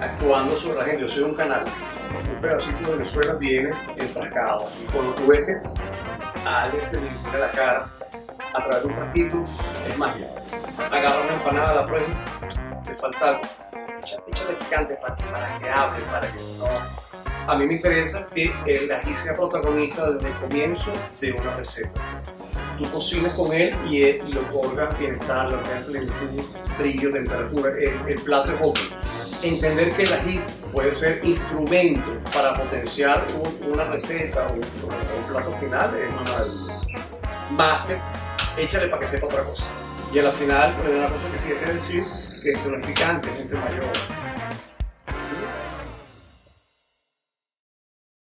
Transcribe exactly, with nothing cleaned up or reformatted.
actuando sobre la gente. Yo soy un canal. Un pedacito de Venezuela viene enfrascado. Y cuando tú ves que a alguien se le dirige la cara a través de un frasquito, es magia. Agarra una empanada a la prueba, le falta algo. Échale picante para, para que hable, para que no. A mí me interesa que el ají sea protagonista desde el comienzo de una receta. Tú cocinas con él y, él, y le otorgas bienestar, le otorgas plenitud, brillo, temperatura. El, el plato es otro. Entender que el ají puede ser instrumento para potenciar un, una receta o un, un plato final es una maravilla. Más que échale para que sepa otra cosa. Y a la final, una cosa que sí hay que decir, que esto no es picante, es gente mayor.